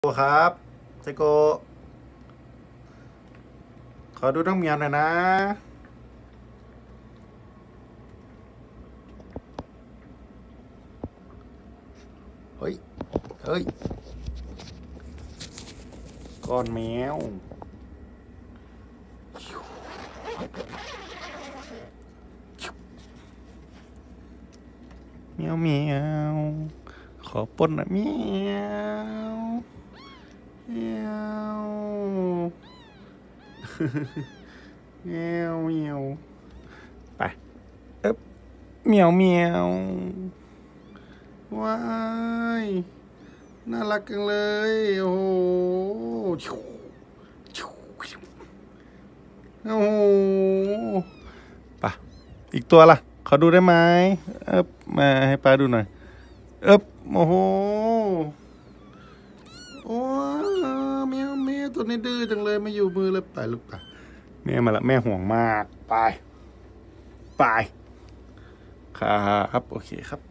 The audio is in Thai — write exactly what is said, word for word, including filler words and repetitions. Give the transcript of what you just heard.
โกครับไซโกขอดูน้องเมียวหน่อยนะเฮ้ยเฮ้ยก้อนแมวเมียวเมียวขอปนหน่อยเมียวเมียวเมียวเมียวไปเอ๊บเมียวเมียวว้ายน่ารักจังเลยโอ้โหโอ้โหปะอีกตัวล่ะขอดูได้ไหมเอ๊บมาให้ป้าดูหน่อยเอ๊บโอ้โหโอ้แมวแมวตัวนี้ดื้อจังเลยไม่อยู่มือเลยไปลูกไปแม่มาละแม่ห่วงมากไปไปครับโอเคครับ